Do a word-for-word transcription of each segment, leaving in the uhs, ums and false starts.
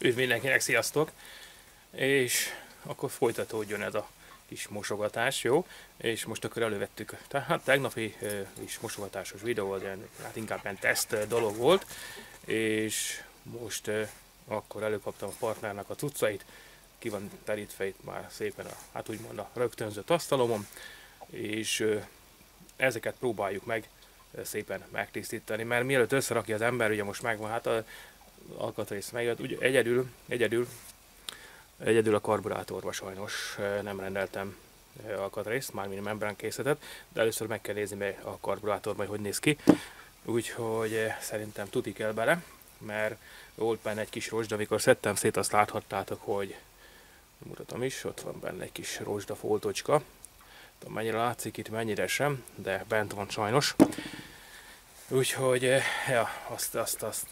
Üdv mindenkinek, sziasztok! És akkor folytatódjon ez a kis mosogatás, jó? És most akkor elővettük, tehát tegnapi uh, is mosogatásos videó, de hát inkább ilyen teszt dolog volt, és most uh, akkor előkaptam a partnernek a cuccait, ki van terítve itt már szépen a, hát úgymond a rögtönzött asztalomon, és uh, ezeket próbáljuk meg uh, szépen megtisztítani, mert mielőtt összerakja az ember, ugye most megvan, hát a alkatrész megjött, ugye egyedül, egyedül, egyedül a karburátorba sajnos nem rendeltem alkatrészt, mármint membrán készletet, de először meg kell nézni meg a karburátorban, hogy hogy néz ki, úgyhogy szerintem tuti kell bele, mert volt benne egy kis rozsda, amikor szedtem szét, azt láthattátok, hogy mutatom is, ott van benne egy kis rozsda foltocska, tudom mennyire látszik itt, mennyire sem, de bent van sajnos, úgyhogy ja, azt, azt, azt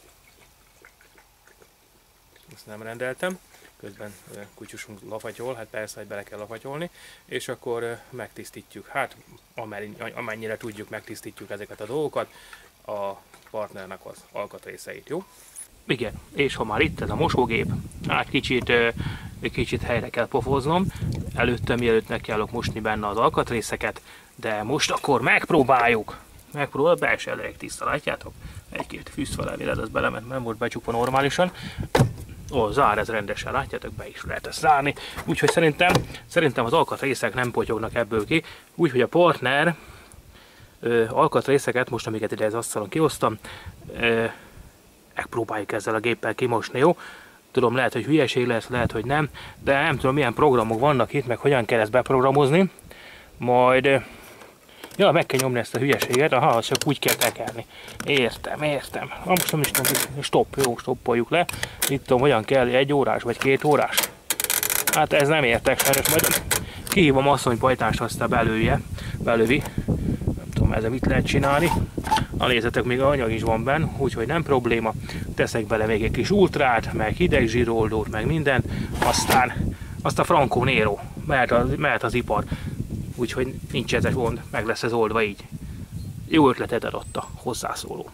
Ezt nem rendeltem, közben kutyusunk lafatyol, hát persze, hogy bele kell lafatyolni, és akkor megtisztítjuk, hát amennyire tudjuk, megtisztítjuk ezeket a dolgokat, a partnernek az alkatrészeit, jó? Igen, és ha már itt ez a mosógép, hát kicsit, egy kicsit helyre kell pofoznom, előtte mielőtt nekiállok mosni benne az alkatrészeket, de most akkor megpróbáljuk! Megpróbáljuk, belső elég tiszta, látjátok? Egy-két fűzfelemélet, ez belement, nem volt becsukva normálisan. Ó, zár ez rendesen, látjátok, be is lehet ezt zárni. Úgyhogy szerintem, szerintem az alkatrészek nem potyognak ebből ki. Úgyhogy a partner ö, alkatrészeket, most amiket ide az asztalon kihoztam, ö, megpróbáljuk ezzel a géppel kimosni, jó? Tudom, lehet, hogy hülyeség lesz, lehet, hogy nem, de nem tudom, milyen programok vannak itt, meg hogyan kell ezt beprogramozni. Majd... Ja, meg kell nyomni ezt a hülyeséget, aha, csak úgy kell tekerni. Értem, értem. Ha most nem is tudom, stopp, jó, stoppoljuk le. Itt tudom, hogyan kell, egy órás vagy két órás. Hát ez nem értek, sajnos, majd kihívom asszonypajtást, aztán belője, belövi. Nem tudom, ezzel mit lehet csinálni. Na nézzetek, még anyag is van benne, úgyhogy nem probléma. Teszek bele még egy kis ultrát, meg hideg zsíroldót, meg mindent. Aztán, aztán Franco Nero, mehet az, mehet az ipar. Úgyhogy nincs ez gond, meg lesz ez oldva így. Jó ötletet adott a hozzászóló.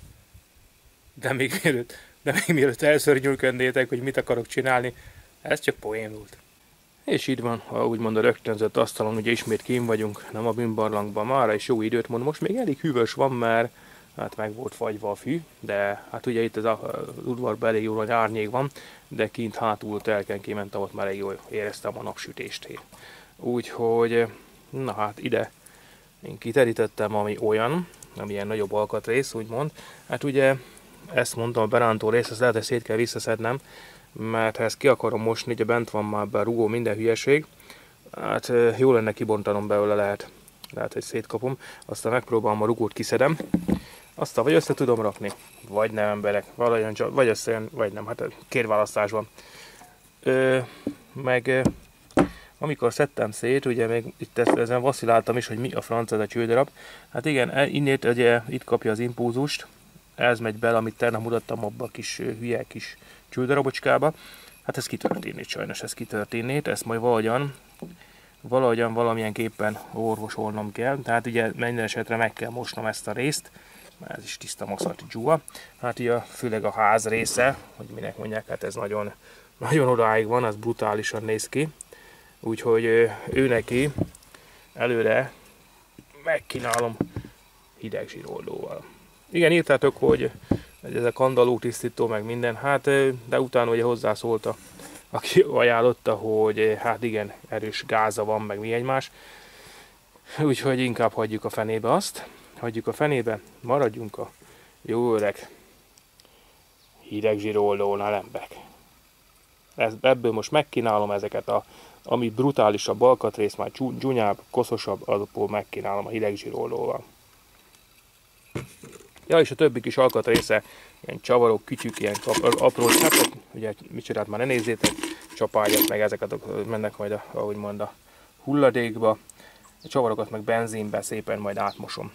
De még mielőtt, de még mielőtt elszörnyűködnétek, hogy mit akarok csinálni, ez csak poén volt. És így van, ha úgymond a rögtönzött asztalon, ugye ismét kín vagyunk, nem a bűnbarlangban, mára is jó időt mond. Most még elég hűvös van, mert hát meg volt fagyva a fű, de hát ugye itt az, az udvarban elég jó nagy árnyék van, de kint hátul telken kimentem, ott már elég jól éreztem a napsütést. Úgyhogy, na hát ide én kiterítettem, ami olyan, ami ilyen nagyobb alkatrész, úgymond. Hát ugye, ezt mondtam, a berántó rész, ezt lehet, hogy szét kell visszaszednem, mert ha ezt ki akarom mosni, ugye bent van már be rugó, minden hülyeség, hát jó lenne kibontanom belőle, lehet, lehet, hogy szétkapom, aztán megpróbálom a rugót kiszedem, aztán vagy össze tudom rakni, vagy nem emberek, valahogyan, vagy összejön, vagy nem, hát két választás van. Ö, meg... Amikor szedtem szét, ugye még itt ezen vaciláltam is, hogy mi a franc ez a csődarab. Hát igen, innét ugye itt kapja az impulzust, ez megy bele, amit tegnap mutattam abba a kis hülye kis csődarabocskába. Hát ez kitörténít sajnos, ez kitörténít, ezt majd valahogyan, valahogyan valamilyen képpen orvosolnom kell. Tehát ugye minden esetre meg kell mosnom ezt a részt, mert ez is tiszta maszat dzsúva. Hát ugye főleg a ház része, hogy minek mondják, hát ez nagyon, nagyon odáig van, az brutálisan néz ki. Úgyhogy ő neki előre megkínálom hideg zsíroldóval. Igen, írtátok, hogy ez a kandalló tisztító, meg minden, hát de utána ugye hozzászólta, aki ajánlotta, hogy hát igen, erős gáza van, meg mi egymás. Úgyhogy inkább hagyjuk a fenébe azt, hagyjuk a fenébe, maradjunk a jó öreg hideg zsíroldónál, emberek. Ebből most megkínálom ezeket a ami brutálisabb alkatrész, már dzsunyább, koszosabb, azokból megkínálom a hideg zsíroldóval. Ja, és a többi kis alkatrésze, ilyen csavarok, kütyük, ilyen apró csapok, ugye micsodát már ne nézzétek, csapágyat, meg ezeket mennek majd, a, ahogy mond, a hulladékba. A csavarokat meg benzinbe szépen majd átmosom.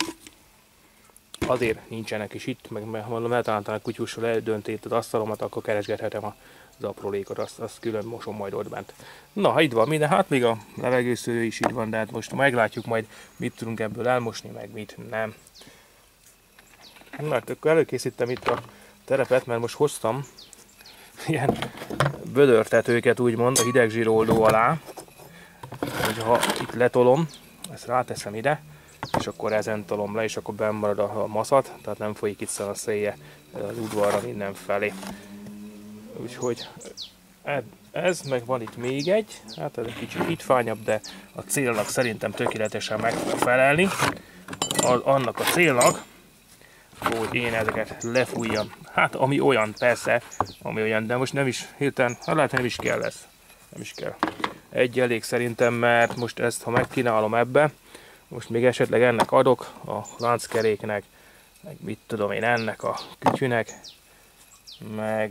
Azért nincsenek is itt, meg mondom, eltaláltam a kutyussal eldöntét az asztalomat, akkor keresgethetem az aprólékot, azt, azt külön mosom majd ott bent. Na, ha itt van minden, hát még a levegőszűrő is itt van, de hát most meglátjuk majd, mit tudunk ebből elmosni, meg mit nem. Na, akkor előkészítem itt a terepet, mert most hoztam ilyen vödörtetőket úgymond a hideg zsíroldó alá, hogyha itt letolom, ezt ráteszem ide, és akkor ezen tolom le, és akkor benn marad a maszat, tehát nem folyik itt a szélje az udvarra mindenfelé. Úgyhogy ez, meg van itt még egy, hát ez egy kicsit hitványabb, de a célnak szerintem tökéletesen meg fog felelni. Az, annak a célnak, hogy én ezeket lefújjam. Hát ami olyan, persze, ami olyan, de most nem is hirtelen, hát lehet nem is kell ez. Nem is kell. Egy elég szerintem, mert most ezt, ha megkínálom ebbe, most még esetleg ennek adok, a lánckeréknek, meg mit tudom én, ennek a kütyűnek, meg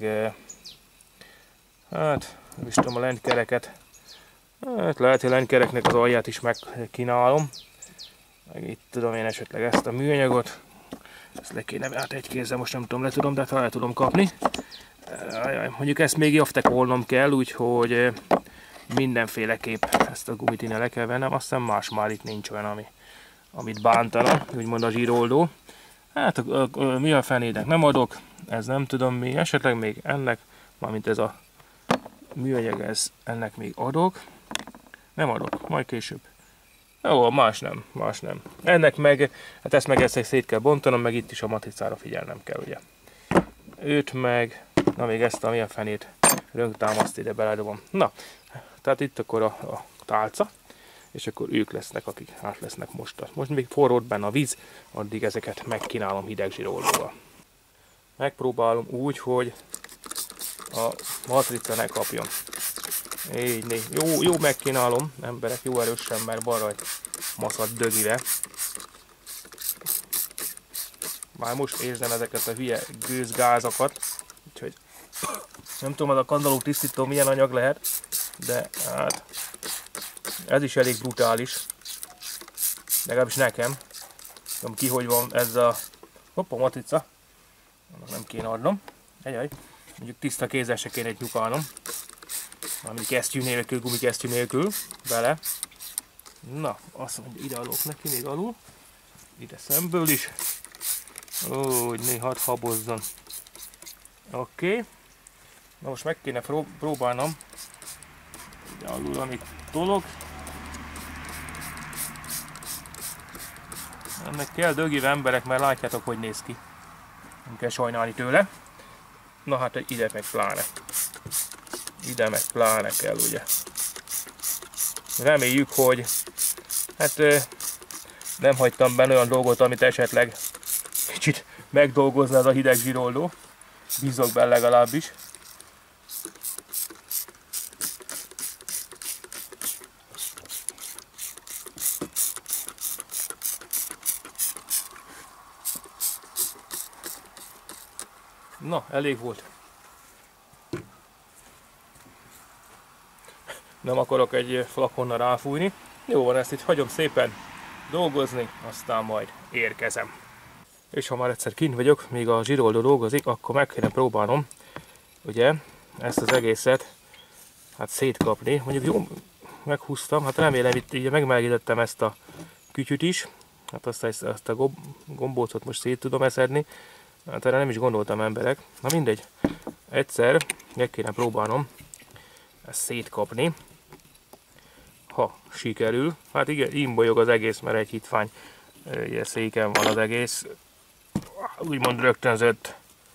hát nem is tudom, a lentkereket, hát lehet, hogy a lentkereknek az alját is megkínálom, meg itt tudom én esetleg ezt a műanyagot, ezt le kéne, hát egy kézzel most nem tudom, le tudom, de hát le tudom kapni. Mondjuk ezt még jaftekolnom kell, úgyhogy mindenféleképp ezt a gumit innen le kell vennem, aztán más már itt nincs olyan, ami, amit bántana, úgymond a zsíroldó. Hát a, a, a, mi a fenének nem adok, ez nem tudom mi, esetleg még ennek, mármint ez a műanyag, ez, ennek még adok. Nem adok, majd később. Jó, más nem, más nem. Ennek meg, hát ezt meg ezt szét kell bontanom, meg itt is a matricára figyelnem kell, ugye. Őt meg, na még ezt a milyen fenét rönktámaszt ide beledobom. Na, tehát itt akkor a, a tálca, és akkor ők lesznek, akik át lesznek most. Most még forrott benne a víz, addig ezeket megkínálom hideg zsíroldóval. Megpróbálom úgy, hogy a matrica ne kapjon. Így, négy. Jó, jó megkínálom, emberek, jó erősen, mert balra egy maszat dögive. Már most érzem ezeket a hülye gőzgázakat, úgyhogy nem tudom, az a kandalló tisztító milyen anyag lehet, de hát ez is elég brutális. Legalábbis nekem. Nem ki, hogy van ez a hoppa, matrica. Nem kéne adnom. Egyaj. Mondjuk tiszta kézzel se kéne egy nyugalnom. Valami kesztyű nélkül, gumikesztyű nélkül. Bele. Na, azt mondja, ide adok neki még alul. Ide szemből is. Ó, hogy néha habozzon. Oké. Okay. Na most meg kéne próbálnom. Ide alul, amit tolok. Ennek kell dögive emberek, mert látjátok, hogy néz ki. Nem kell sajnálni tőle. Na hát ide meg pláne. Ide meg pláne kell, ugye. Reméljük, hogy hát nem hagytam benne olyan dolgot, amit esetleg kicsit megdolgozna ez a hideg zsíroldó. Bízok benne legalábbis. Na, elég volt. Nem akarok egy flakonnal ráfújni. Jó van, ezt itt hagyom szépen dolgozni, aztán majd érkezem. És ha már egyszer kint vagyok, még a zsíroldó dolgozik, akkor meg kéne próbálnom, ugye, ezt az egészet hát szétkapni. Mondjuk jó, meghúztam, hát remélem itt így megmelegítettem ezt a kütyüt is. Hát azt, azt a gombócot most szét tudom eszedni. Hát erre nem is gondoltam, emberek. Na mindegy. Egyszer meg kéne próbálnom ezt szétkapni. Ha sikerül. Hát igen, imbolyog az egész, mert egy hitvány ugye, széken van az egész. Úgymond rögtönzött.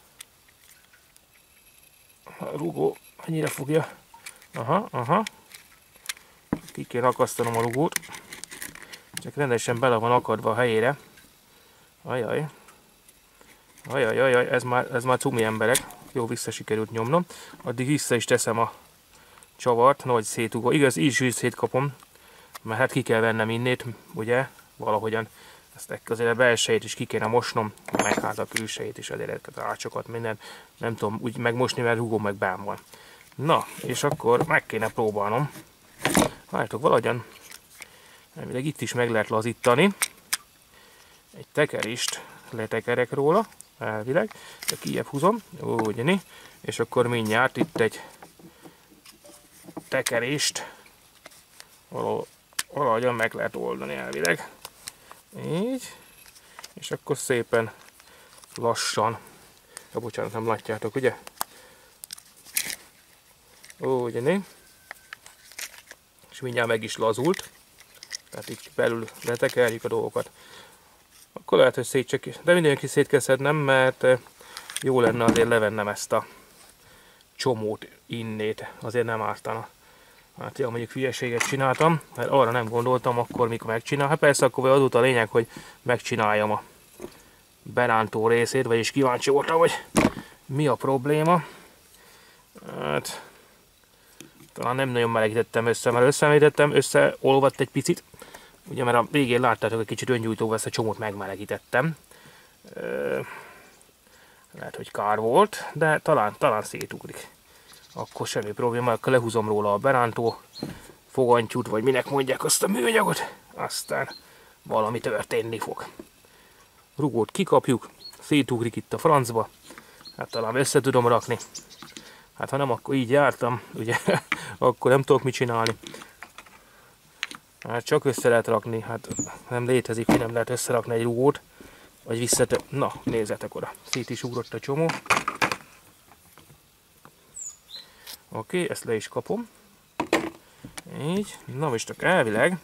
A rugó ennyire fogja. Aha, aha. Ki kéne akasztanom a rugót. Csak rendesen bele van akadva a helyére. Ajaj. Ajajajaj, ez már, ez már cumi emberek. Jó, vissza sikerült nyomnom. Addig vissza is teszem a csavart, nagy szétugó. Igaz, így is szétkapom, mert hát ki kell vennem innét, ugye, valahogyan. Ezt azért a belsejét is ki kéne mosnom, meg hát a külsejét is, azért a rácsokat, minden. Nem tudom úgy megmosni, mert rugó meg benn van. Na, és akkor meg kéne próbálnom. Várjátok, valahogyan, elvileg itt is meg lehet lazítani. Egy tekerést letekerek róla. Elvileg, de kijebb húzom, úgy, és akkor mindjárt itt egy tekerést valahogyan meg lehet oldani elvileg. Így, és akkor szépen lassan, ja, bocsánat, nem látjátok, ugye? Úgy, né? És mindjárt meg is lazult. Tehát itt belül letekerjük a dolgokat. Akkor lehet, hogy szét csak, de mindenki szét kell szednem, mert jó lenne azért levennem ezt a csomót innét, azért nem ártana. Hát ja, mondjuk hülyeséget csináltam, mert arra nem gondoltam akkor, mikor megcsinálom. Hát persze akkor az volt a lényeg, hogy megcsináljam a berántó részét, vagyis kíváncsi voltam, hogy mi a probléma. Hát talán nem nagyon melegítettem össze, mert összemelegítettem, összeolvadt egy picit. Ugye, mert a végén láttátok, hogy kicsit öngyújtóval ezt a csomót megmelegítettem. Lehet, hogy kár volt, de talán, talán szétugrik. Akkor semmi probléma, akkor lehúzom róla a berántó fogantyút, vagy minek mondják azt a műanyagot, aztán valami történni fog. Rugót kikapjuk, szétugrik itt a francba, hát talán össze tudom rakni. Hát ha nem, akkor így jártam, ugye, akkor nem tudok mit csinálni. Hát csak össze lehet rakni, hát nem létezik, hogy nem lehet összerakni egy rugót, vagy visszate... Na, nézzetek oda, szét is ugrott a csomó. Oké, okay, ezt le is kapom. Így, na most csak elvileg,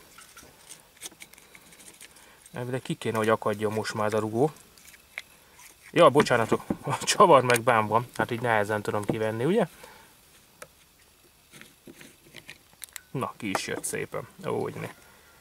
elvileg ki kéne, hogy akadjon most már ez a rugó. Ja, bocsánatok, a csavar meg bán van, hát így nehezen tudom kivenni, ugye? Na, ki is jött szépen, úgy ne.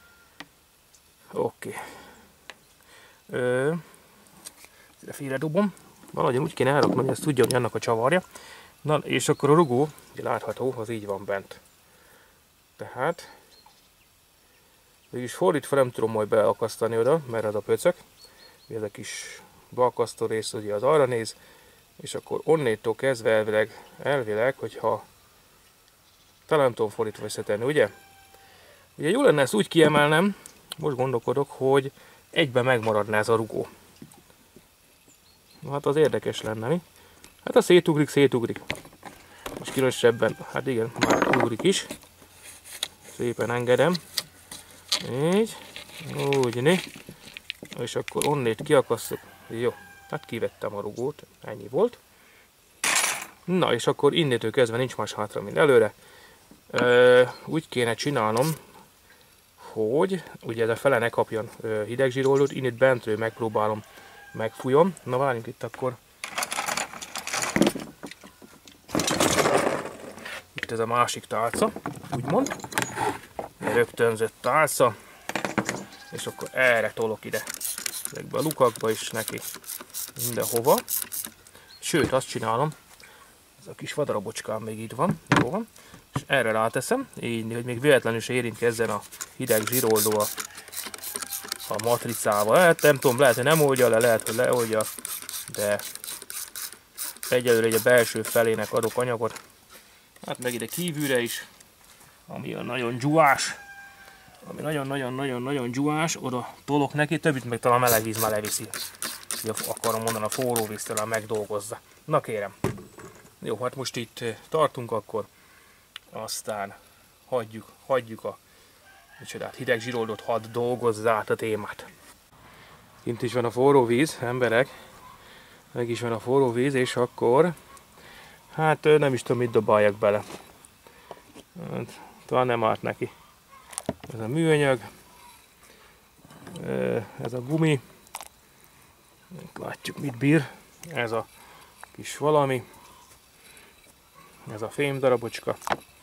Oké. Okay. Félre dobom, valahogy úgy kéne elrakni, hogy ezt tudja, hogy annak a csavarja. Na, és akkor a rugó, ugye látható, az így van bent. Tehát, mégis fordítva nem tudom majd beakasztani oda, mert az a pöcök. Ez a kis beakasztó rész ugye az arra néz, és akkor onnétól kezdve elvileg, elvileg, hogyha talán nem tudom fordítva összetenni, ugye? Ugye jó lenne ezt úgy kiemelnem, most gondolkodok, hogy egyben megmaradna ez a rugó. Hát az érdekes lenne, mi? Hát a szétugrik, szétugrik. Most különösebben, hát igen, már ugrik is. Szépen engedem. Így. Úgy, né. És akkor onnét kiakasztok. Jó, hát kivettem a rugót, ennyi volt. Na, és akkor innétől kezdve nincs más hátra, mint előre. Ö, úgy kéne csinálnom, hogy ugye ez a fele ne kapjon hideg zsíroldót, innét bentről megpróbálom, megfújom. Na, várjunk itt akkor. Itt ez a másik tálca, úgymond. Rögtönzött tálca. És akkor erre tolok ide. Ezekbe a lukakba is neki. Mindenhova. Sőt, azt csinálom. Ez a kis vadarabocskám még itt van. Jó van. És erre ráteszem. Így, hogy még véletlenül se érintkezzen a hideg zsíroldó a, a matricával. Hát nem tudom, lehet, hogy nem oldja le, lehet, hogy leoldja. De egyelőre a belső felének adok anyagot. Hát meg ide kívülre is. Ami a nagyon dzsuás. Ami nagyon-nagyon-nagyon-nagyon dzsuás. Oda tolok neki. Többit meg talán meleg víz már leviszi. Akarom mondani, a forró víz talán megdolgozza. Na kérem. Jó, hát most itt tartunk akkor. Aztán hagyjuk, hagyjuk a micsodát, hideg zsíroldót, hadd dolgozza át a témát. Kint is van a forró víz, emberek. Meg is van a forró víz, és akkor hát nem is tudom, mit dobáljak bele. Hát, talán nem árt neki. Ez a műanyag. Ez a gumi. Látjuk, mit bír. Ez a kis valami. Ez a fém darabocska.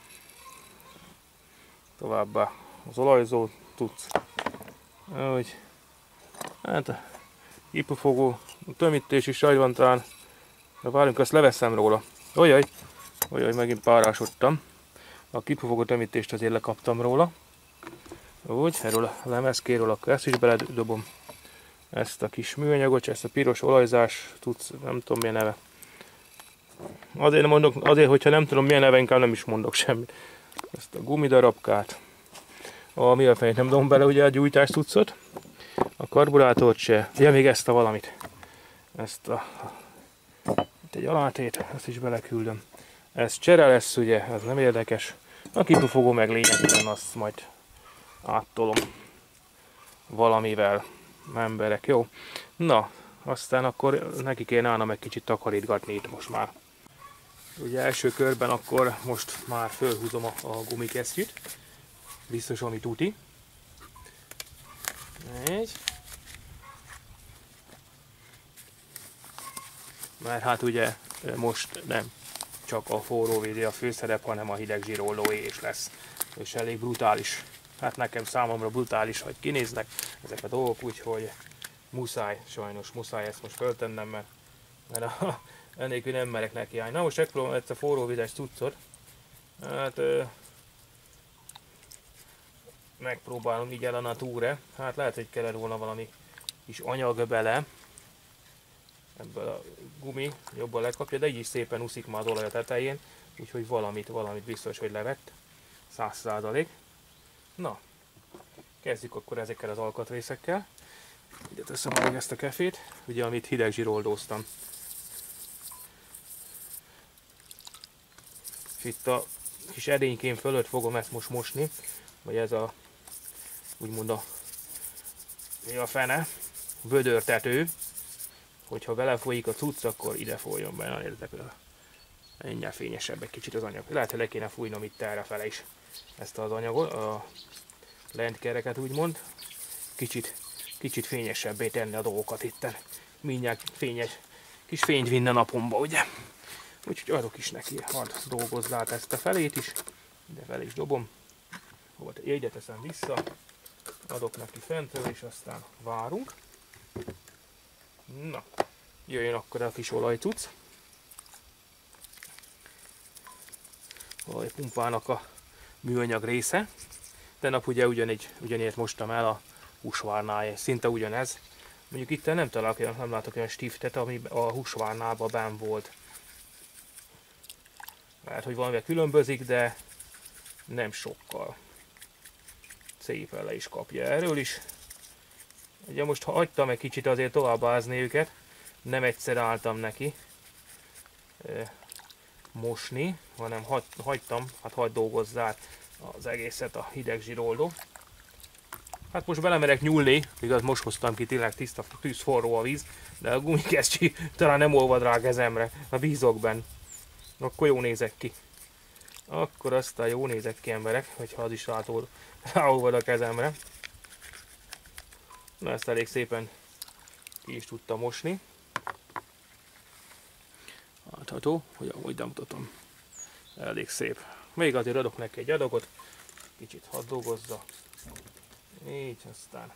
Továbbá az olajzó tudsz. Úgy. Hát a kipufogó, a tömítés is rajt van talán. De várjunk, azt leveszem róla. Ojjaj, ojjaj, megint párásodtam. A kipufogó tömítést azért lekaptam róla. Úgy, erről a lemezkéről akkor ezt is beledobom. Ezt a kis műanyagot, ezt a piros olajzás, tudsz, nem tudom milyen neve. Azért nem mondok, azért, hogyha nem tudom milyen neve, inkább nem is mondok semmit. Ezt a gumidarabkát. A mi a fejét nem dobom bele ugye a gyújtás cuccot. A karburátort se. Ja, még ezt a valamit. Ezt a... Itt egy alátét, ezt is beleküldöm. Ez csere lesz ugye, ez nem érdekes. A kipufogó meg lényegtelen, azt majd áttolom valamivel, emberek, jó? Na, aztán akkor neki kéne állnom egy kicsit takarítgatni itt most már. Ugye első körben akkor most már fölhúzom a, a gumikesztyűt. Biztos, ami tuti. Egy. Mert hát ugye most nem csak a forró vízi a főszerep, hanem a hideg zsíroldóé is lesz. És elég brutális. Hát nekem számomra brutális, hogy kinéznek ezek a dolgok, úgyhogy muszáj, sajnos muszáj ezt most föltennem, mert, mert a, ennélkül nem merek neki állni. Na most megpróbálom ezt a forró vizes cuccot. Hát ö, megpróbálom így el a natúre. Hát lehet, hogy kellett volna valami kis anyag bele. Ebből a gumi jobban lekapja, de így is szépen úszik már az olaj a tetején. Úgyhogy valamit, valamit biztos, hogy levett. száz százalék. Na, kezdjük akkor ezekkel az alkatrészekkel. Ide teszem meg ezt a kefét, ugye amit hideg zsíroldóztam. És itt a kis edénykém fölött fogom ezt most mosni, vagy ez a, úgymond a, mi a fene, vödörtető, hogyha belefolyik a cucc, akkor ide folyjon be, nézzétek, ennyi fényesebb egy kicsit az anyag. Lehet, hogy le kéne fújnom itt errefele is ezt az anyagot, a lentkereket úgymond, kicsit, kicsit fényesebbé tenni a dolgokat itten. Mindjárt fényes, kis fényt vinne napomba, ugye? Úgyhogy adok is neki, hadd dolgozzá át ezt a felét is, ide fel is dobom, ide teszem vissza, adok neki fentről, és aztán várunk. Na, jöjjön akkor a kis olajcuc. Olajpumpának a műanyag része. Tegnap ugye ugyanígy, ugyanilyet mostam el a húsvárnál, szinte ugyanez. Mondjuk itt nem találok olyan, nem látok olyan stiftet, ami a húsvárnában benn volt. Lehet, hogy valamivel különbözik, de nem sokkal. Szépen le is kapja erről is. Ugye most hagytam egy kicsit azért továbbázni őket, nem egyszer álltam neki e, mosni, hanem hagy, hagytam, hát hagyd dolgozzá az egészet a hideg zsíroldó. Hát most belemerek nyúlni, igaz most hoztam ki tényleg tiszta, tűz forró a víz, de a gumikesztyű talán nem olvad rá a kezemre, a bízok benn. Akkor jó nézek ki. Akkor aztán jó nézek ki, emberek, hogyha az is ráolvad a kezemre. Na, ezt elég szépen ki is tudtam mosni. Látható, hogy ahogy mutatom. Elég szép. Még azért adok neki egy adagot. Kicsit hadd dolgozza. Így, aztán.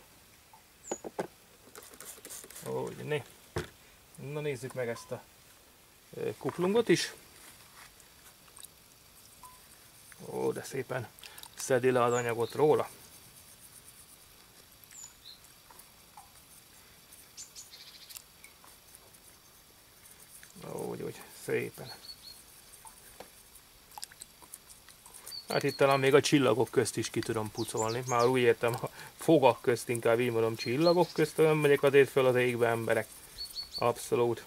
Úgy, né. Na, nézzük meg ezt a kuplungot is. Ó, de szépen szedi le az anyagot róla. Úgy, úgy, szépen. Hát itt talán még a csillagok közt is ki tudom pucolni. Már úgy értem, a fogak közt inkább így mondom, csillagok közt, nem megyek azért föl az égbe, emberek. Abszolút.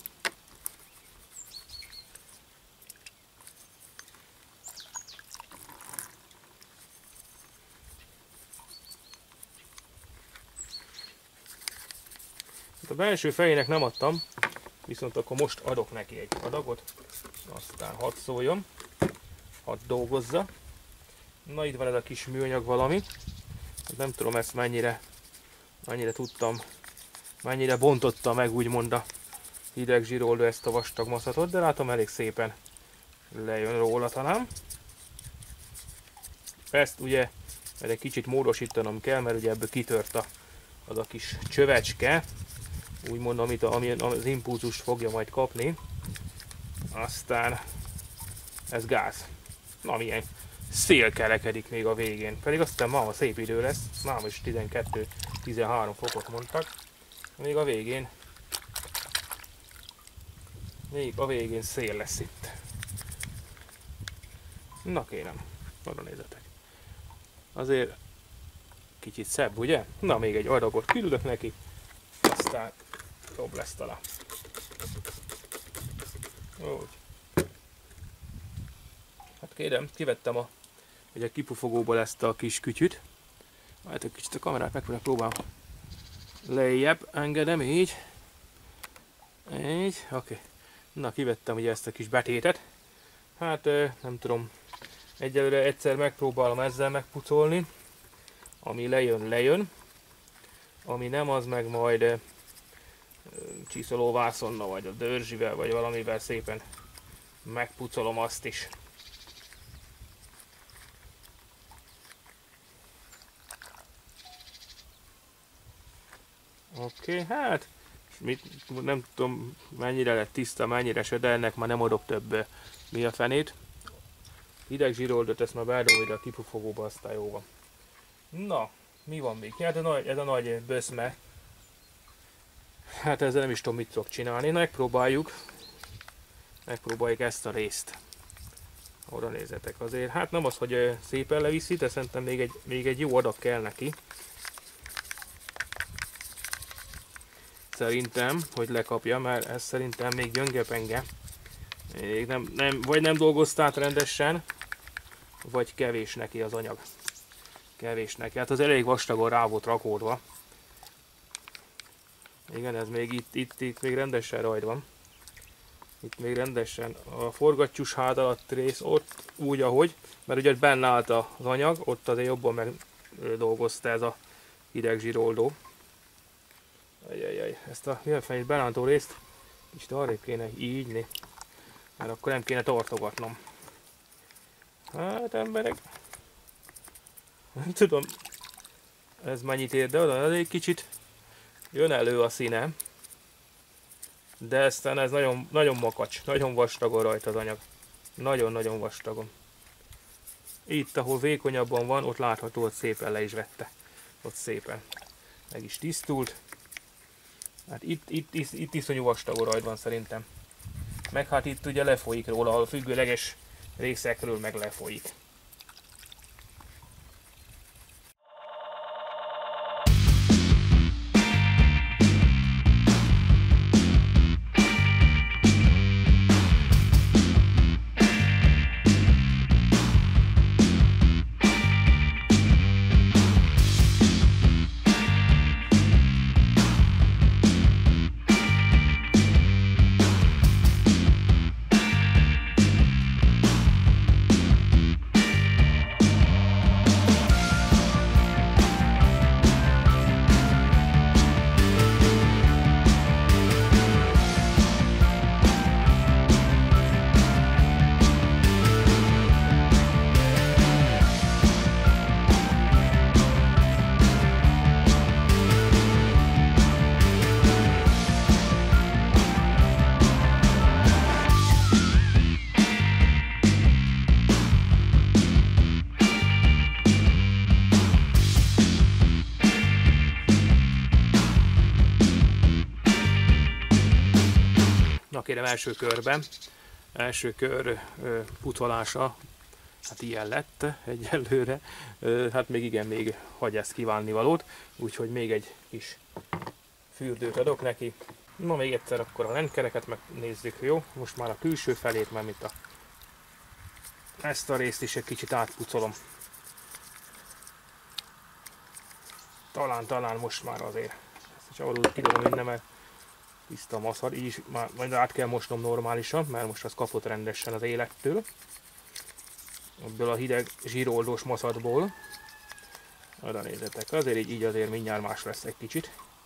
A belső fejének nem adtam, viszont akkor most adok neki egy adagot, aztán hadd szóljon, hadd dolgozza. Na, itt van ez a kis műanyag valami, nem tudom ezt mennyire, mennyire tudtam, mennyire bontotta meg úgymond a hideg zsíroldó ezt a vastag maszatot, de látom elég szépen lejön róla talán. Ezt ugye egy kicsit módosítanom kell, mert ugye ebből kitört a, az a kis csövecske, úgymond, amit a, ami az impulzust fogja majd kapni. Aztán ez gáz. Na, milyen szél kerekedik még a végén. Pedig azt hiszem ma szép idő lesz. Már is tizenkettő-tizenhárom fokot mondtak. Még a végén még a végén szél lesz itt. Na kérem, arra nézzetek. Azért kicsit szebb, ugye? Na, még egy adagot küldök neki, aztán jobb lesz talán. Úgy. Hát kérem, kivettem a, ugye a kipufogóból ezt a kis kütyüt. Hát egy kicsit a kamerát megpróbálom lejjebb engedem, így. Így, oké. Okay. Na, kivettem ugye ezt a kis betétet. Hát nem tudom, egyelőre egyszer megpróbálom ezzel megpucolni, ami lejön, lejön, ami nem, az meg majd csiszolóvászonnal, vagy a dörzsivel, vagy valamivel szépen megpucolom azt is. Oké, okay, hát mit, nem tudom mennyire lett tiszta, mennyire se, de ennek már nem adok több mi a fenét. Hideg zsíroldot ezt már beállom ide a kipufogóba, aztán jó van. Na, mi van még? Hát a nagy, ez a nagy böszme. Hát ezzel nem is tudom, mit tudok csinálni. Megpróbáljuk. Megpróbáljuk ezt a részt. Oda nézzetek azért. Hát nem az, hogy szépen leviszi, de szerintem még egy, még egy jó adag kell neki. Szerintem, hogy lekapja, mert ez szerintem még gyöngepenge. Még nem, nem, vagy nem dolgoztát rendesen, vagy kevés neki az anyag. Kevés neki. Hát az elég vastagon rá volt rakódva. Igen, ez még itt, itt, itt még rendesen rajt van. Itt még rendesen a forgattyús hád alatt rész ott úgy, ahogy, mert ugye benne állt az anyag, ott azért jobban megdolgozta ez a hideg zsíroldó. Ajajaj, ezt a félfejét belántó részt kicsit arrébb kéne ígyni, mert akkor nem kéne tartogatnom. Hát emberek, nem tudom, ez mennyit ér, de oda elég kicsit jön elő a színe. De aztán ez nagyon, nagyon makacs, nagyon vastagon rajta az anyag. Nagyon-nagyon vastagon. Itt, ahol vékonyabban van, ott látható, hogy szépen le is vette. Ott szépen. Meg is tisztult. Hát itt, itt, itt, itt iszonyú vastagon rajta van szerintem. Meg hát itt ugye lefolyik róla, a függőleges részekről meg lefolyik. Na kérem, első körben, első kör ö, pucolása, hát ilyen lett egyelőre, ö, hát még igen, még hagy ezt kívánni valót, úgyhogy még egy kis fürdőt adok neki. Na még egyszer akkor a rendkereket megnézzük, jó? Most már a külső felét, mert mint a, ezt a részt is egy kicsit átpucolom. Talán, talán most már azért, ezt csak alul kidobom innen, mert tiszta maszar, így is már majd át kell mosnom normálisan, mert most az kapott rendesen az élettől. Ebből a hideg zsíroldós maszatból. Oda nézzetek, azért így, így azért mindjárt más lesz egy kicsit.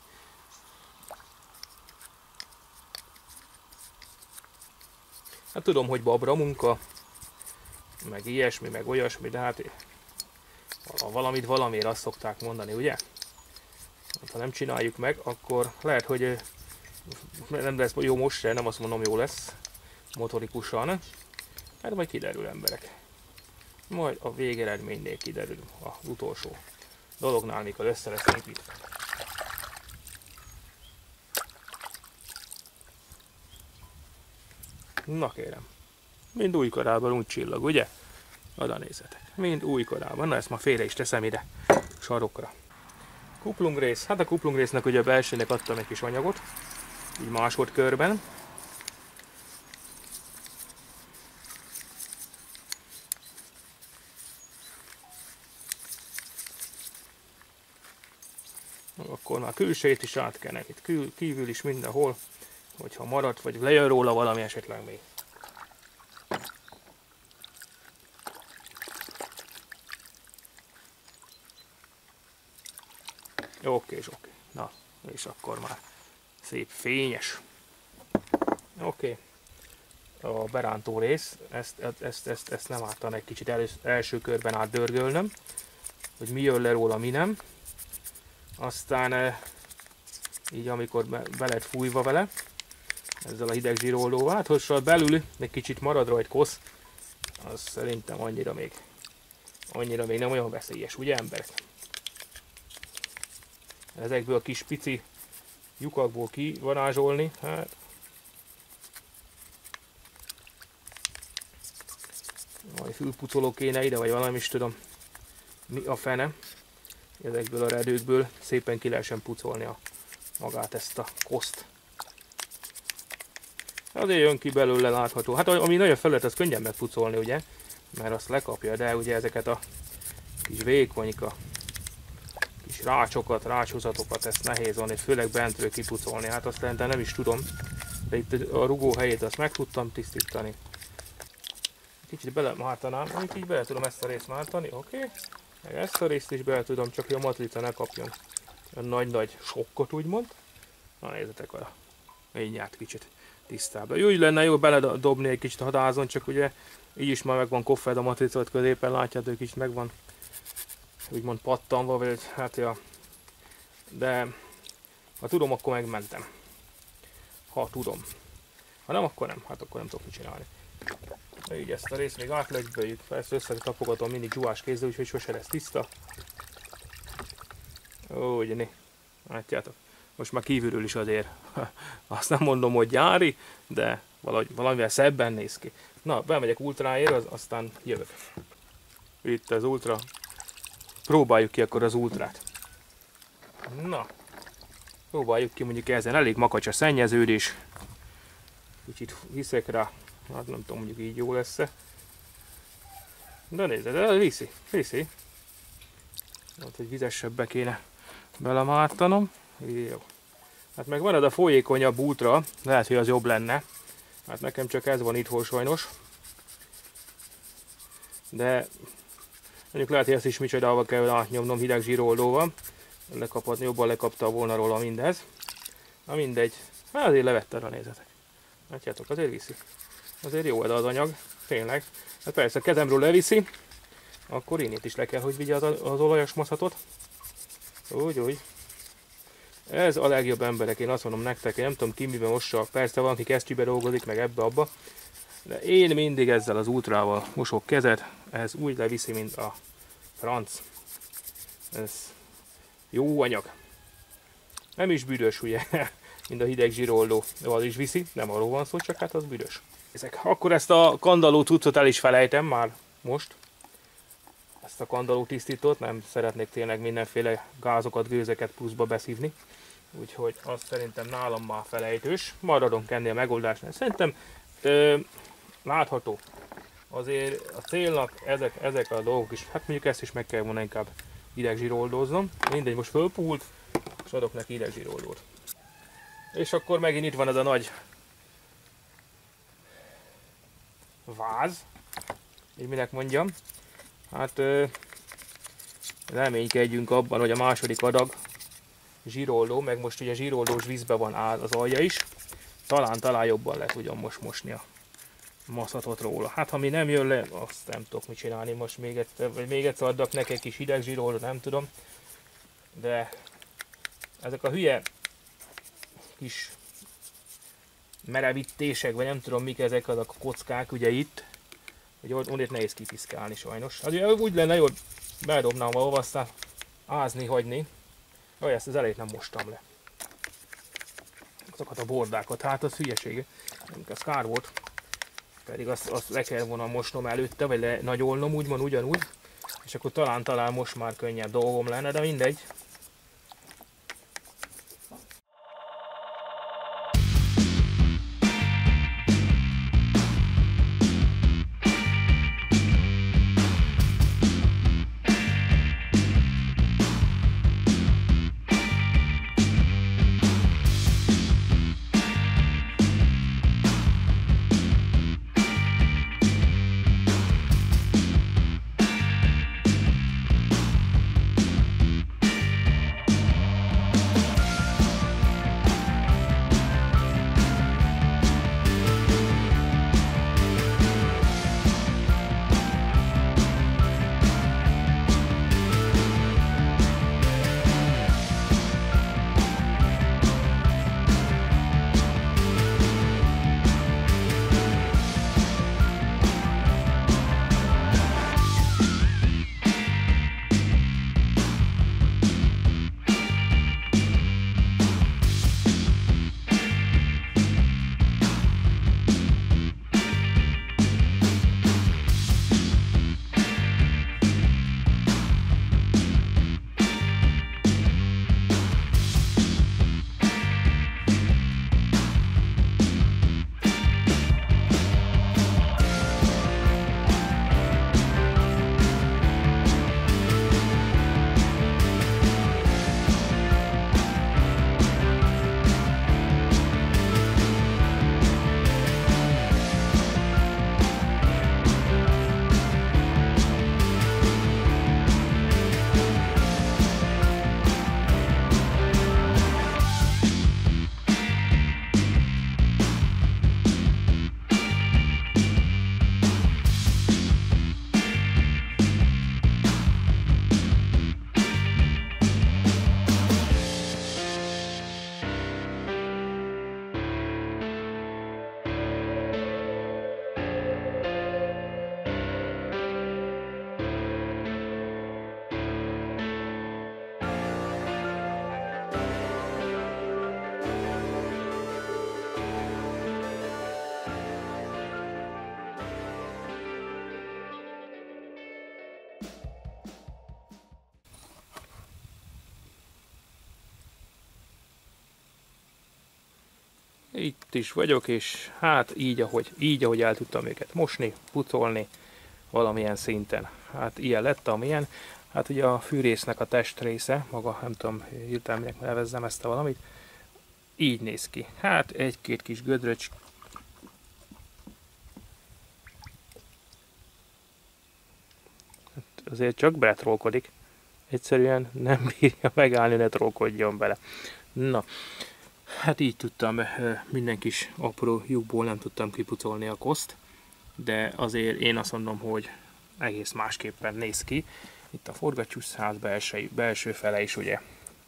Hát tudom, hogy babra munka, meg ilyesmi, meg olyasmi, de hát valamit valamiért azt szokták mondani, ugye? Ha nem csináljuk meg, akkor lehet, hogy nem lesz jó most se, nem azt mondom, jó lesz motorikusan. Hát majd kiderül, emberek. Majd a végeredménynél kiderül az utolsó dolognál, mikor össze lesz építve. Na kérem, mind új korában úgy csillag, ugye? Oda nézzetek, mind új korában. Na ezt ma félre is teszem ide, sarokra. Kuplungrész, hát a kuplungrésznek ugye a belsőnek adtam egy kis anyagot, így másodkörben. Akkor már a külsejét is át kell neki, Kül, kívül is mindenhol, hogyha maradt, vagy lejön róla valami esetleg még. Oké, és oké. Na, és akkor már szép fényes. Oké. A berántó rész, ezt, ezt, ezt, ezt nem ártan egy kicsit elősz, első körben átdörgölnöm, hogy mi jön le róla, mi nem. Aztán így amikor be, be lett fújva vele, ezzel a hideg zsíroldóval, hát hogy belül egy kicsit marad rajta kosz, az szerintem annyira még, annyira még nem olyan veszélyes, ugye emberek? Ezekből a kis pici lyukakból kivarázsolni, hát vagy fülpucoló kéne ide, vagy valami is tudom, mi a fene. Ezekből a redőkből szépen ki lehessen pucolni a, magát ezt a koszt. Azért jön ki belőle látható. Hát ami nagyon felület, az könnyen megpucolni, ugye? Mert azt lekapja, de ugye ezeket a kis vékonyka, kis rácsokat, rácsozatokat, ezt nehéz van, és főleg bentről kipucolni. Hát azt szerintem nem is tudom. De itt a rugó helyét azt meg tudtam tisztítani. Kicsit bele mártanám, amit így bele tudom ezt a részt mártani, oké. Okay. Meg ezt a részt is bele tudom, csak hogy a matrica ne kapjon nagy-nagy sokkot, úgymond. Na nézzetek arra, így nyert kicsit tisztába. Úgy lenne jó beledobni egy kicsit a hadázon, csak ugye így is már meg van koffed a matricát középen, látjátok, kicsit meg van úgymond pattanva, vagy hát ja. De ha tudom, akkor megmentem. Ha tudom. Ha nem, akkor nem, hát akkor nem tudok mit csinálni. Így ezt a részt még átlögyböljük, persze összetapogatom mindig zsúvás kézzel, úgyhogy sose lesz tiszta. Úgy, né. Látjátok, most már kívülről is azért, azt nem mondom, hogy gyári, de valahogy, valamivel szebben néz ki. Na, bemegyek ultráért, az, aztán jövök. Itt az ultra. Próbáljuk ki akkor az ultrát. Na, próbáljuk ki mondjuk ezen, elég makacs a szennyeződés. Kicsit hiszek rá. Hát nem tudom, mondjuk így jó lesz-e. De nézd, de viszi, viszi. Hát, hogy vizesebbe kéne belemártanom. Jó. Hát meg van ez a folyékonyabb ultra, lehet, hogy az jobb lenne. Hát nekem csak ez van itthon sajnos. De mondjuk lehet, hogy ezt is micsodával kell átnyomnom hideg zsíroldóval. Lekaphatni, jobban lekapta volna róla mindez. Na mindegy. Hát azért levette rá, nézzetek. Látjátok, azért viszi. Azért jó ez az anyag, tényleg. Hát persze, kezemről leviszi, akkor innét is le kell, hogy vigye az, az olajos maszatot. Úgy, úgy. Ez a legjobb emberek, én azt mondom nektek, én nem tudom ki miben mossa. Persze van, aki kesztyűbe dolgozik, meg ebbe-abba. De én mindig ezzel az ultrával mosok kezet, ez úgy leviszi, mint a franc. Ez jó anyag. Nem is büdös, ugye, mint a hideg zsíroldó. Az is viszi, nem arról van szó, csak hát az büdös. Akkor ezt a kandalló cuccot el is felejtem már most. Ezt a kandalló tisztítót, nem szeretnék tényleg mindenféle gázokat, gőzeket pluszba beszívni. Úgyhogy azt szerintem nálam már felejtős. Maradunk ennél a megoldásnál. Szerintem ö, látható. Azért a célnak ezek, ezek a dolgok is, hát mondjuk ezt is meg kell volna inkább idegzsíroldóznom. Mindegy, most fölpult, és adok neki idegzsíroldót. És akkor megint itt van ez a nagy váz, így minek mondjam. Hát ö, reménykedjünk abban, hogy a második adag zsíroldó, meg most ugye zsíroldós vízbe van áll az alja is. Talán, talán jobban le tudjam most mosni a maszatot róla. Hát ha mi nem jön le, azt nem tudok mit csinálni. Most még egyszer, vagy még egyszer adok neki egy kis hideg zsíroldót, nem tudom. De ezek a hülye kis merevítések, vagy nem tudom mik ezek azok a kockák, ugye itt, hogy onnét nehéz kipiszkálni sajnos. Az ugye úgy lenne jó, beledobnám valahova, aztán ázni, hagyni. Jaj, ezt az elejét nem mostam le. Azokat a bordákat, hát az hülyeség. Ez kár volt. Pedig azt, azt le kell volna mosnom előtte, vagy le nagyolnom, úgymond ugyanúgy. És akkor talán, talán most már könnyebb dolgom lenne, de mindegy. itt is vagyok, és hát így ahogy, így, ahogy el tudtam őket mosni, pucolni, valamilyen szinten. Hát ilyen lett, amilyen. Hát ugye a fűrésznek a testrésze, maga, nem tudom, hirtelennek nevezzem ezt a valamit, így néz ki. Hát egy-két kis gödröcs. Hát azért csak beletrólkodik. Egyszerűen nem bírja megállni, ne trollkodjon bele. Na, hát így tudtam, minden kis apró lyukból nem tudtam kipucolni a koszt, de azért én azt mondom, hogy egész másképpen néz ki. Itt a forgattyúszáz belső, belső fele is ugye,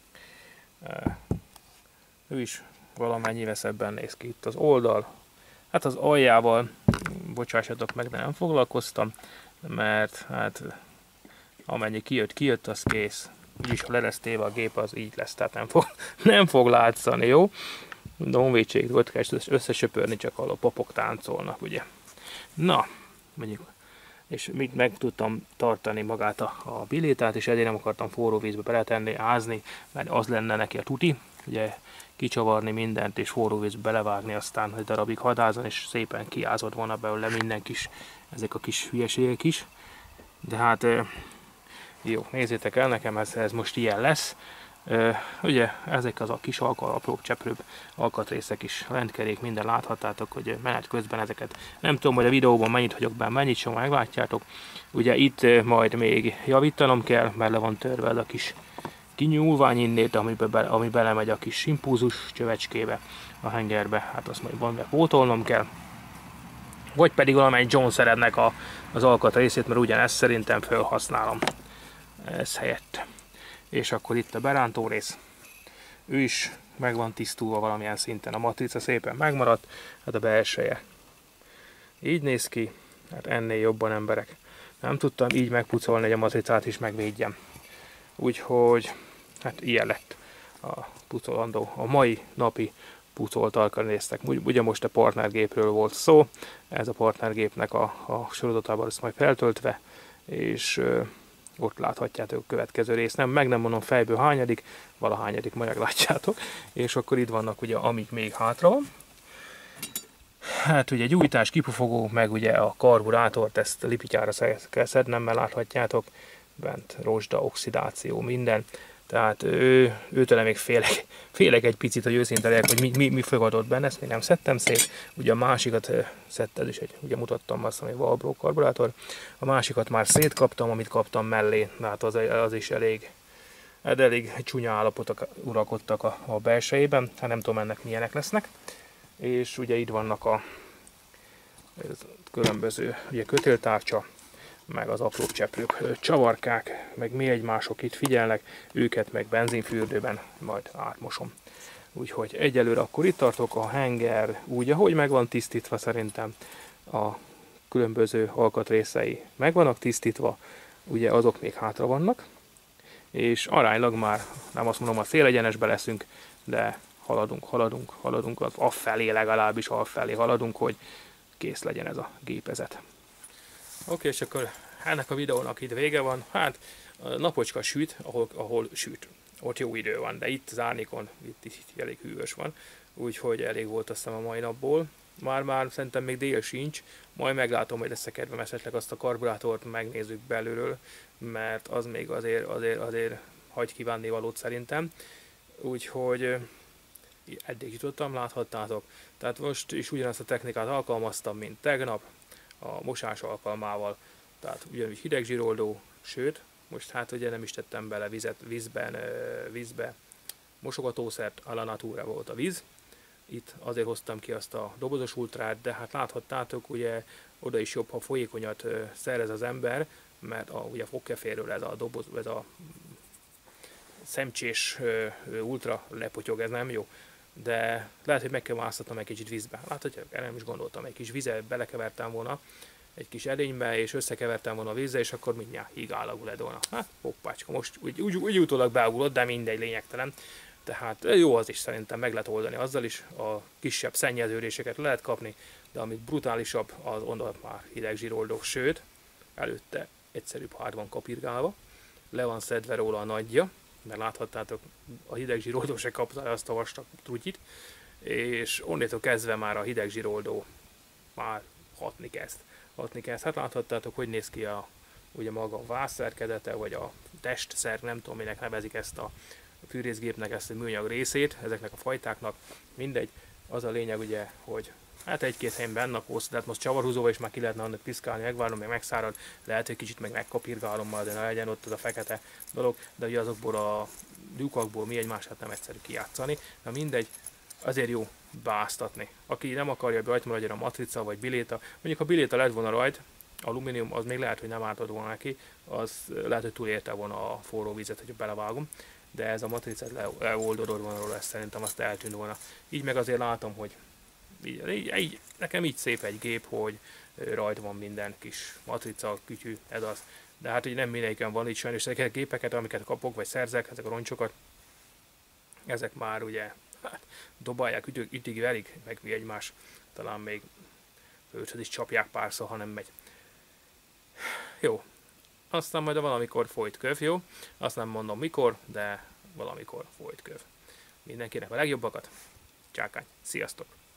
ő is valamennyivel szebben néz ki. Itt az oldal, hát az aljával, bocsássatok meg, de nem foglalkoztam, mert hát amennyi kijött, kijött, az kész. Úgyis ha le lesz téve a gép, az így lesz, tehát nem fog, nem fog látszani, jó? De honvédség volt, kell összesöpörni, csak ahol a papok táncolnak, ugye? Na, mondjuk, és mit meg tudtam tartani magát a, a bilétát, és ezért nem akartam forró vízbe beletenni, ázni, mert az lenne neki a tuti, ugye kicsavarni mindent, és forró vízbe belevágni, aztán egy darabig hadázon, és szépen kiázott volna belőle minden kis, ezek a kis hülyeségek is. De hát jó, nézzétek el, nekem ez, ez most ilyen lesz. Uh, ugye ezek az a kis alkal, apróbb, cseprőbb alkatrészek is, rendkerék, minden láthattátok, hogy menet közben ezeket, nem tudom, hogy a videóban mennyit hagyok benne, mennyit sem meglátjátok. Ugye itt uh, majd még javítanom kell, mert le van törve ez a kis kinyúlvány innét, ami, be, ami belemegy a kis impulzus csövecskébe, a hengerbe, hát azt majd van, pótolnom kell. Vagy pedig valamely John szeretnek a, az alkatrészét, mert ugyanezt szerintem felhasználom ez helyett. És akkor itt a berántó rész, ő is meg van tisztulva valamilyen szinten, a matrica szépen megmaradt, hát a belseje így néz ki, hát ennél jobban emberek. Nem tudtam így megpucolni, hogy a matricát is megvédjem. Úgyhogy, hát ilyen lett a pucolandó, a mai napi pucolt alkatrészek. Ugye most a partnergépről volt szó, ez a partnergépnek a, a sorozatában lesz majd feltöltve, és ott láthatjátok a következő részt, nem, meg nem mondom fejből hányadik, valahányadik, majd meglátjátok. És akkor itt vannak ugye, amik még hátra van. Hát ugye gyújtás, kipufogó, meg ugye a karburátort, ezt lipityára kell szednem, mert láthatjátok, bent rozsda, oxidáció, minden. Tehát ő, őtől még félek, félek egy picit, hogy őszinte legyek, hogy mi, mi, mi fogadott benne, ezt még nem szedtem szét. Ugye a másikat szedtem, is egy, ugye mutattam azt, ami Valbró karburátor. A másikat már szétkaptam, amit kaptam mellé, hát az, az is elég, elég csúnya állapotok uralkodtak a, a belsejében, hát nem tudom ennek milyenek lesznek. És ugye itt vannak a különböző ugye kötéltárcsa, meg az apró cseprők, csavarkák, meg mi egymások itt figyelnek, őket meg benzinfürdőben majd átmosom. Úgyhogy egyelőre akkor itt tartok, a henger úgy, ahogy meg van tisztítva, szerintem a különböző alkatrészei meg vannak tisztítva, ugye azok még hátra vannak, és aránylag már, nem azt mondom, a szélegyenesbe leszünk, de haladunk, haladunk, haladunk, afelé legalábbis, afelé haladunk, hogy kész legyen ez a gépezet. Oké, okay, és akkor ennek a videónak itt vége van. Hát a napocska süt, ahol, ahol süt. Ott jó idő van, de itt az árnyékon itt, itt, itt elég hűvös van. Úgyhogy elég volt aztán a mai napból. Már-már szerintem még dél sincs. Majd meglátom, hogy lesz-e kedvem esetleg azt a karburátort megnézzük belülről, mert az még azért, azért, azért hagy kívánni valót szerintem. Úgyhogy eddig jutottam, láthattátok. Tehát most is ugyanazt a technikát alkalmaztam, mint tegnap, a mosás alkalmával, tehát ugyanúgy hideg zsíroldó, sőt, most hát ugye nem is tettem bele vizet, vízben, vízbe mosogatószert, a la natura volt a víz. Itt azért hoztam ki azt a dobozos ultrát, de hát láthattátok, ugye oda is jobb, ha folyékonyat szerez az ember, mert a, ugye a fogkeférről ez a doboz, ez a szemcsés ultra lepotyog, ez nem jó. De lehet, hogy meg kell másztatnom egy kicsit vízbe. Láthatjátok, erre nem is gondoltam, egy kis vizet belekevertem volna, egy kis edénybe, és összekevertem volna a vízzel, és akkor mindjárt hígállagú lett volna. Hát, hoppácska, most úgy, úgy, úgy utólag beugolott, de mindegy, lényegtelen. Tehát jó az is, szerintem meg lehet oldani azzal is, a kisebb szennyeződéseket lehet kapni, de amit brutálisabb, az onnan már hideg zsíroldó, sőt, előtte egyszerűbb hár van kapirgálva, le van szedve róla a nagyja, mert láthattátok, a hideg zsíroldó se kapta azt a vastag trutyit, és onnétől kezdve már a hideg zsiroldó már hatni kezd. Hatni kezd. Hát láthattátok, hogy néz ki a, ugye maga a vászszerkedete, vagy a testszer, nem tudom minek nevezik ezt a fűrészgépnek ezt a műanyag részét, ezeknek a fajtáknak, mindegy. Az a lényeg ugye, hogy hát egy-két helyen benne a posz, tehát most csavarhúzóval is már ki lehetne annak piszkálni, megvárom, meg megszárad, lehet, hogy kicsit meg megkapirgálom majd, de ne legyen ott az a fekete dolog, de ugye azokból a lyukakból mi egymását nem egyszerű kijátszani. Na mindegy, azért jó beáztatni. Aki nem akarja, hogy rajta maradjon a matrica vagy biléta, mondjuk ha biléta lett volna rajt, alumínium, az még lehet, hogy nem ártott volna neki, az lehet, hogy túlérte volna a forró vizet, hogy belevágom, de ez a matricát leoldodod volna róla, ezt szerintem azt eltűnt volna. Így meg azért látom, hogy így, így, így, nekem így szép egy gép, hogy rajta van minden kis matrica, kütyű, ez az. De hát így nem mindegyiken van itt sajnos, ezeket a gépeket, amiket kapok, vagy szerzek, ezek a roncsokat, ezek már ugye hát, dobálják, ütik, ütik verik, meg mi egymás, talán még őrhöz is csapják párszor, ha nem megy. Jó, aztán majd valamikor folyt köv, jó? Azt nem mondom mikor, de valamikor folyt köv. Mindenkinek a legjobbakat, csákány, sziasztok!